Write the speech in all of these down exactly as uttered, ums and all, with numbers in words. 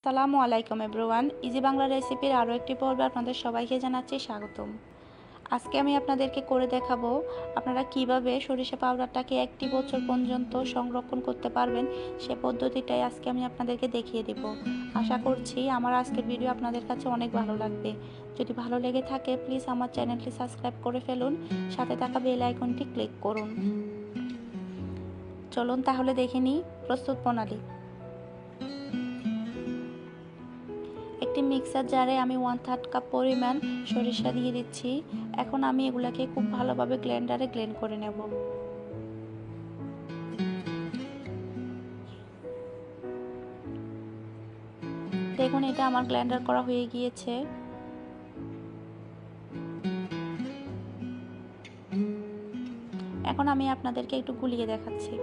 আসসালামু আলাইকুম everyone, easy Bangla রেসিপির আরও একটি পর্বে আপনাদের সবাইকে জানাচ্ছি স্বাগতম। আজকে আমি আপনাদেরকে করে দেখাবো আপনারা কিভাবে সরিষা পাউডারটাকে একটি বছর পর্যন্ত সংরক্ষণ করতে পারবেন। সে পদ্ধতিটাই আজকে আমি আপনাদেরকে দেখিয়ে দেব। আশা করছি আমার আজকের ভিডিও আপনাদের কাছে অনেক ভালো লাগবে। যদি ভালো লেগে থাকে প্লিজ আমার চ্যানেলটি সাবস্ক্রাইব করে ফেলুন, সাথে থাকা বেল আইকনটি ক্লিক করুন। চলুন তাহলে দেখে নিই প্রস্তুত প্রণালী। একটি মিক্সার জারে আমি ওয়ান থার্ড কাপ পরিমাণ সরিষা দিয়ে দিচ্ছি। এখন আমি এগুলাকে খুব ভালোভাবে গ্রাইন্ডারে গ্রাইন্ড করে নেব। দেখুন এটা আমার গ্রাইন্ডার করা হয়ে গিয়েছে। এখন আমি আপনাদেরকে একটু গুলিয়ে দেখাচ্ছি।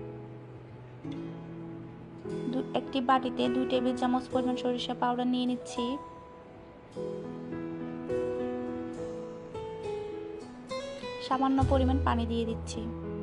একটি বাটিতে দুই টেবিল চামচ পরিমাণ সরিষা পাউডার নিয়ে নিচ্ছি। সামান্য পরিমাণ পানি দিয়ে দিচ্ছি।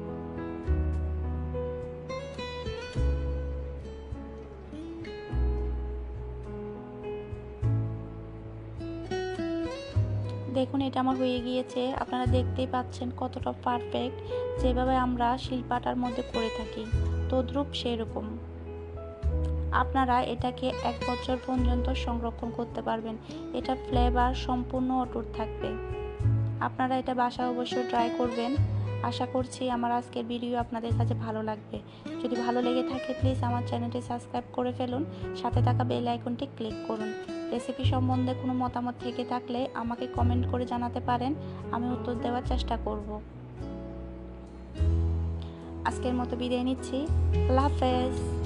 দেখুন এটা আমার হয়ে গিয়েছে। আপনারা দেখতেই পাচ্ছেন কতটা পারফেক্ট, যেভাবে আমরা শিলপাটার মধ্যে করে থাকি তদ্রূপ সেরকম। আপনারা এটাকে এক বছর পর্যন্ত সংরক্ষণ করতে পারবেন। এটা ফ্লেভার সম্পূর্ণ অটুট থাকবে। আপনারা এটা বাসায় অবশ্যই ট্রাই করবেন। আশা করছি আমার আজকের ভিডিও আপনাদের কাছে ভালো লাগবে। যদি ভালো লেগে থাকে প্লিজ আমার চ্যানেলটি সাবস্ক্রাইব করে ফেলুন, সাথে থাকা বেল আইকনটি ক্লিক করুন। রেসিপি সম্বন্ধে কোনো মতামত থেকে থাকলে আমাকে কমেন্ট করে জানাতে পারেন, আমি উত্তর দেওয়ার চেষ্টা করব। আজকের মতো বিদায় নিচ্ছি। আল্লাহ হাফেজ।